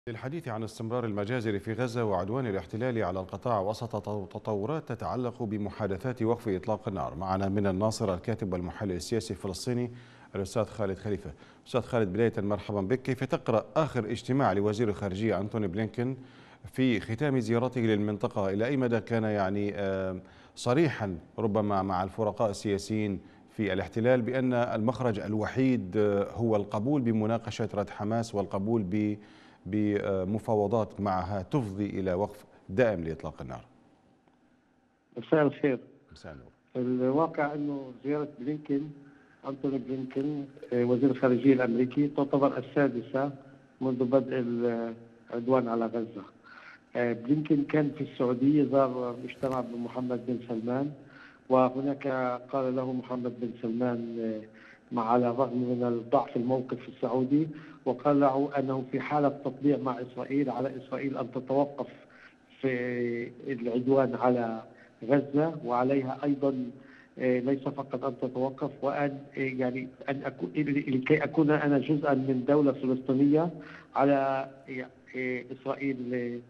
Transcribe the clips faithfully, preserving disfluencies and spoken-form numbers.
للحديث عن استمرار المجازر في غزة وعدوان الاحتلال على القطاع وسط تطورات تتعلق بمحادثات وقف إطلاق النار، معنا من الناصر الكاتب والمحلل السياسي الفلسطيني الأستاذ خالد خليفة. أستاذ خالد، بداية مرحبا بك. كيف تقرأ آخر اجتماع لوزير الخارجية أنتوني بلينكن في ختام زيارته للمنطقة؟ إلى أي مدى كان يعني صريحا ربما مع الفرقاء السياسيين في الاحتلال بأن المخرج الوحيد هو القبول بمناقشة رد حماس والقبول ب بمفاوضات معها تفضي إلى وقف دائم لإطلاق النار؟ مساء الخير. مساء النور. الواقع أنه زيارة بلينكن أنتوني بلينكن وزير الخارجية الأمريكي تعتبر السادسة منذ بدء العدوان على غزة. بلينكن كان في السعودية، زار اجتمع بمحمد بن سلمان، وهناك قال له محمد بن سلمان مع على الرغم من الضعف الموقف السعودي، وقال له أنه في حالة تطبيع مع إسرائيل على إسرائيل أن تتوقف في العدوان على غزة، وعليها أيضا ليس فقط أن تتوقف وأن يعني أن أكون لكي أكون أنا جزءا من دولة فلسطينية على إسرائيل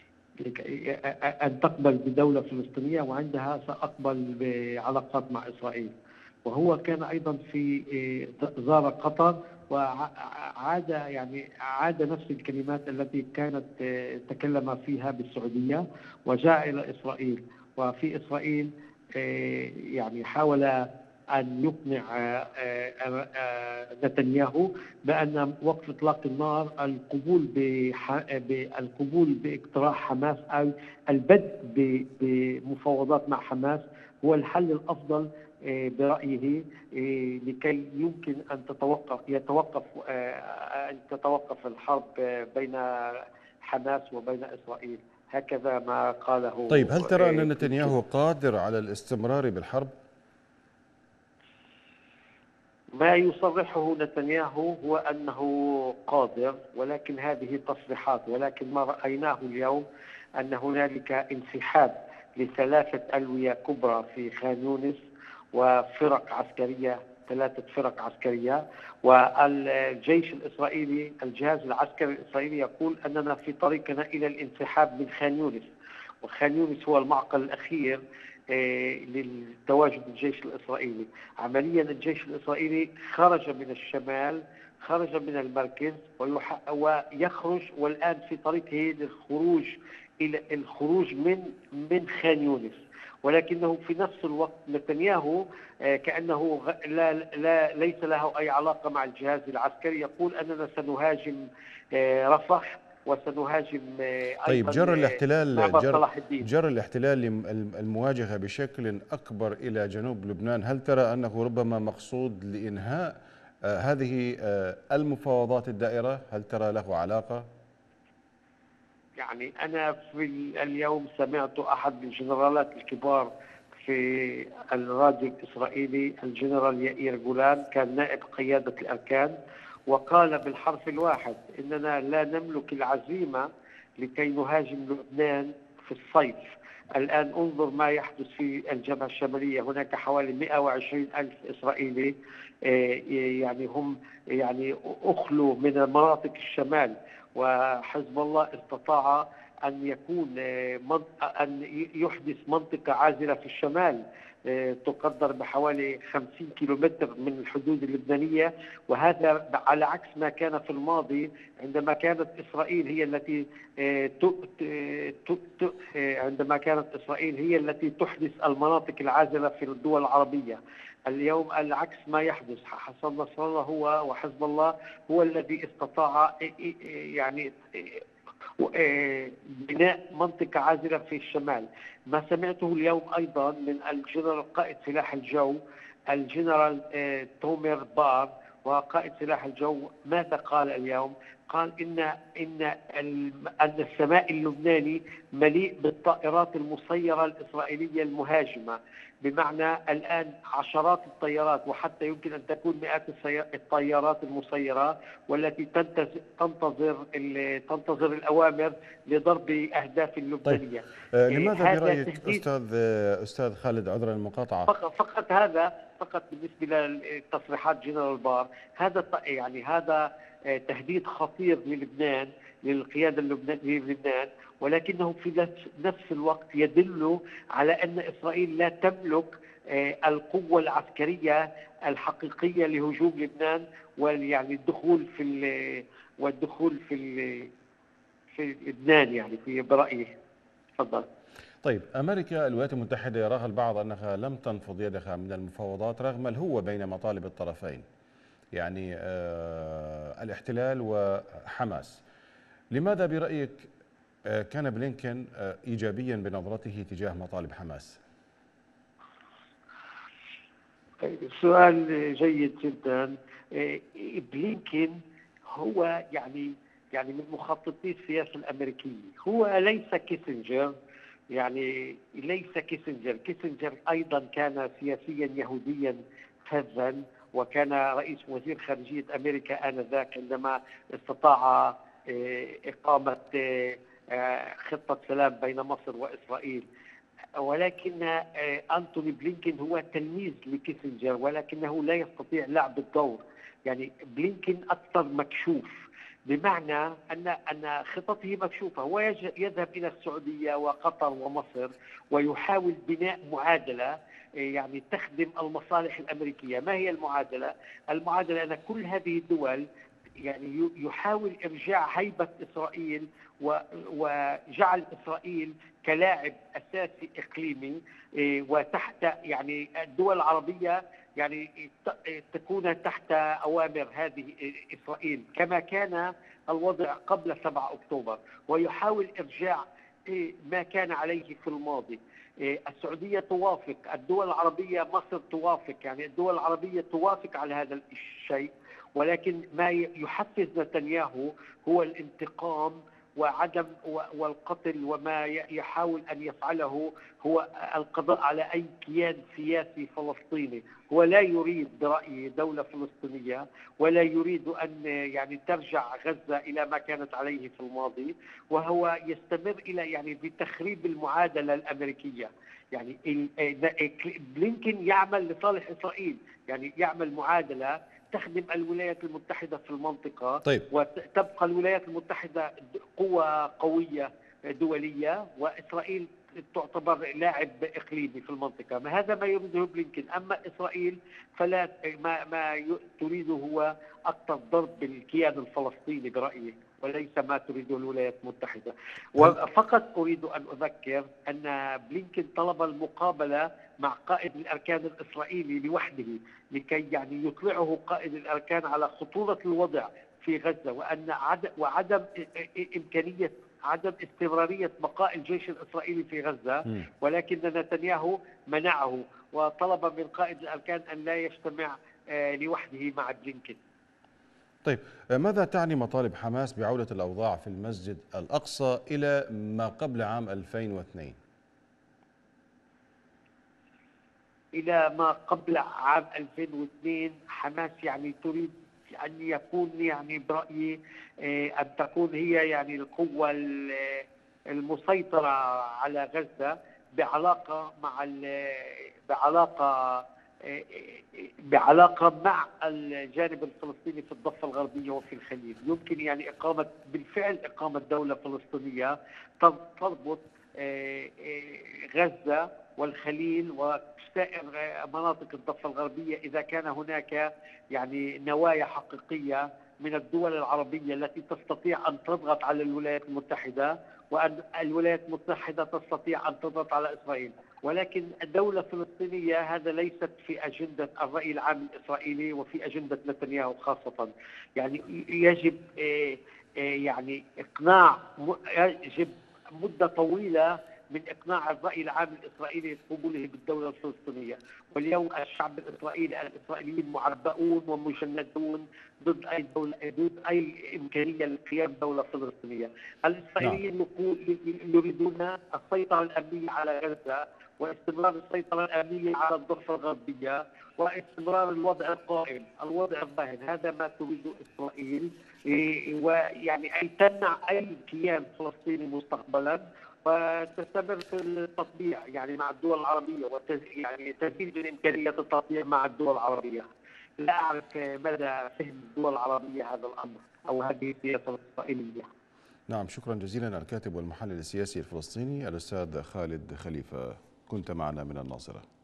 أن تقبل بدولة فلسطينية، وعندها سأقبل بعلاقات مع إسرائيل. وهو كان أيضا في زار قطر وعاد يعني عاد نفس الكلمات التي كانت تكلم فيها بالسعودية، وجاء إلى إسرائيل. وفي إسرائيل يعني حاول أن يقنع نتنياهو بأن وقف إطلاق النار، القبول بالقبول باقتراح حماس أو البدء بمفاوضات مع حماس هو الحل الأفضل برأيه لكي يمكن أن تتوقف يتوقف أن تتوقف الحرب بين حماس وبين إسرائيل. هكذا ما قاله. طيب، هل ترى أن نتنياهو قادر على الاستمرار بالحرب؟ ما يصرحه نتنياهو هو أنه قادر، ولكن هذه تصريحات. ولكن ما رأيناه اليوم أن هنالك انسحاب لثلاثة ألوية كبرى في خان يونس وفرق عسكرية، ثلاثة فرق عسكرية. والجيش الإسرائيلي، الجهاز العسكري الإسرائيلي يقول أننا في طريقنا إلى الانسحاب من خان يونس، وخان يونس هو المعقل الأخير للتواجد الجيش الإسرائيلي. عمليا الجيش الإسرائيلي خرج من الشمال، خرج من المركز ويخرج، والآن في طريقه للخروج إلى الخروج من من خان يونس. ولكنه في نفس الوقت نتنياهو كأنه لا لا ليس له أي علاقة مع الجهاز العسكري، يقول أننا سنهاجم رفح وسنهاجم أيضا. طيب، جرى الاحتلال جر صلاح الدين. جرى الاحتلال المواجهة بشكل أكبر إلى جنوب لبنان. هل ترى أنه ربما مقصود لإنهاء آه هذه آه المفاوضات الدائرة؟ هل ترى له علاقة؟ يعني أنا في اليوم سمعت أحد الجنرالات الكبار في الراديو الإسرائيلي، الجنرال يائير جولان، كان نائب قيادة الأركان، وقال بالحرف الواحد إننا لا نملك العزيمة لكي نهاجم لبنان في الصيف. الآن انظر ما يحدث في الجبهة الشمالية، هناك حوالي مئة وعشرين ألف إسرائيلي يعني هم يعني أخلوا من مناطق الشمال، وحزب الله استطاع أن يكون أن يحدث منطقة عازلة في الشمال تقدر بحوالي خمسين كيلومتر من الحدود اللبنانية. وهذا على عكس ما كان في الماضي عندما كانت إسرائيل هي التي عندما كانت إسرائيل هي التي تحدث المناطق العازلة في الدول العربية. اليوم العكس ما يحدث، حسن نصر الله هو وحزب الله هو الذي استطاع يعني بناء منطقة عازلة في الشمال. ما سمعته اليوم أيضا من الجنرال قائد سلاح الجو الجنرال تومر بار وقائد سلاح الجو، ماذا قال اليوم؟ قال إن إن أن السماء اللبناني مليء بالطائرات المسيرة الإسرائيلية المهاجمة، بمعنى الآن عشرات الطيارات وحتى يمكن أن تكون مئات الطيارات المسيرة والتي تنتظر تنتظر الأوامر لضرب أهداف اللبنانية. طيب، لماذا برأيك أستاذ أستاذ خالد، عذرا المقاطعة، فقط, فقط هذا فقط بالنسبة لتصريحات جنرال بار، هذا يعني هذا تهديد خطير للبنان للقيادة اللبنانية في لبنان، ولكنه في نفس نفس الوقت يدل على أن إسرائيل لا تملك القوة العسكرية الحقيقية لهجوم لبنان، ويعني الدخول في والدخول في في لبنان يعني في برأيي. تفضل. طيب، أمريكا الولايات المتحدة يراها البعض أنها لم تنفض يدها من المفاوضات رغم الهوة بين مطالب الطرفين، يعني آه الاحتلال وحماس. لماذا برأيك آه كان بلينكن آه إيجابيا بنظرته تجاه مطالب حماس؟ سؤال جيد جدا. بلينكن هو يعني يعني من مخططي السياسة الأمريكية، هو ليس كيسنجر، يعني ليس كيسنجر. كيسنجر أيضا كان سياسيا يهوديا فذا، وكان رئيس وزير خارجية أمريكا آنذاك عندما استطاع إقامة خطة سلام بين مصر وإسرائيل. ولكن أنتوني بلينكن هو تلميذ لكيسنجر، ولكنه لا يستطيع لعب الدور. يعني بلينكن أكثر مكشوف، بمعنى أن أن خططه مكشوفة. هو يذهب إلى السعودية وقطر ومصر ويحاول بناء معادلة يعني تخدم المصالح الأمريكية. ما هي المعادلة؟ المعادلة أن كل هذه الدول يعني يحاول إرجاع هيبة إسرائيل وجعل إسرائيل كلاعب أساسي إقليمي، وتحت يعني الدول العربية يعني تكون تحت أوامر هذه إسرائيل كما كان الوضع قبل سبعة أكتوبر، ويحاول إرجاع ما كان عليه في الماضي. السعودية توافق، الدول العربية مصر توافق، يعني الدول العربية توافق على هذا الشيء، ولكن ما يحفز نتنياهو هو الانتقام وعدم والقتل، وما يحاول أن يفعله هو القضاء على أي كيان سياسي فلسطيني. هو لا يريد برأيي دولة فلسطينية، ولا يريد أن يعني ترجع غزة إلى ما كانت عليه في الماضي، وهو يستمر إلى يعني بتخريب المعادلة الأمريكية. يعني بلينكن يعمل لصالح إسرائيل، يعني يعمل معادلة تخدم الولايات المتحدة في المنطقة. طيب. وتبقى الولايات المتحدة قوة قوية دولية، وإسرائيل تعتبر لاعب إقليمي في المنطقة. ما هذا ما يريده بلينكن. أما إسرائيل فلا، ما, ما تريده هو أكثر ضرب بالكيان الفلسطيني برأيي، وليس ما تريده الولايات المتحدة. وفقط أريد أن أذكر أن بلينكن طلب المقابلة مع قائد الأركان الإسرائيلي لوحده، لكي يعني يطلعه قائد الأركان على خطورة الوضع في غزة، وأن عدم وعدم إمكانية عدم استمرارية بقاء الجيش الإسرائيلي في غزة. ولكن نتنياهو منعه وطلب من قائد الأركان أن لا يجتمع لوحده مع بلينكن. طيب، ماذا تعني مطالب حماس بعودة الأوضاع في المسجد الأقصى إلى ما قبل عام ألفين واثنين؟ إلى ما قبل عام ألفين واثنين حماس يعني تريد أن يكون يعني برأيي أن تكون هي يعني القوة المسيطرة على غزة، بعلاقة مع بعلاقة بعلاقة مع الجانب الفلسطيني في الضفة الغربية وفي الخليل. يمكن يعني إقامة بالفعل إقامة دولة فلسطينية تربط غزة والخليل وسائر مناطق الضفة الغربية، إذا كان هناك يعني نوايا حقيقية من الدول العربية التي تستطيع أن تضغط على الولايات المتحدة، وأن الولايات المتحدة تستطيع أن تضغط على إسرائيل. ولكن الدولة الفلسطينية هذا ليست في أجندة الرأي العام الإسرائيلي وفي أجندة نتنياهو خاصة. يعني يجب يعني إقناع، يجب مدة طويلة من إقناع الرأي العام الإسرائيلي قبوله بالدولة الفلسطينية. واليوم الشعب الإسرائيلي الإسرائيليين معبؤون ومجندون ضد أي دولة، ضد أي إمكانية لقيام دولة فلسطينية. الإسرائيليين يريدون السيطرة الأمنية على غزة، واستمرار السيطرة الأمنية على الضفة الغربية، واستمرار الوضع القائم، الوضع الظاهر. هذا ما تريده إسرائيل، ويعني أن تمنع أي كيان فلسطيني مستقبلا، وتستمر في التطبيع يعني مع الدول العربية، يعني تزيد من إمكانية التطبيع مع الدول العربية. لا أعرف مدى فهم الدول العربية هذا الأمر أو هذه السياسة الإسرائيلية. نعم، شكرا جزيلا الكاتب والمحلل السياسي الفلسطيني الأستاذ خالد خليفة، كنت معنا من الناصرة.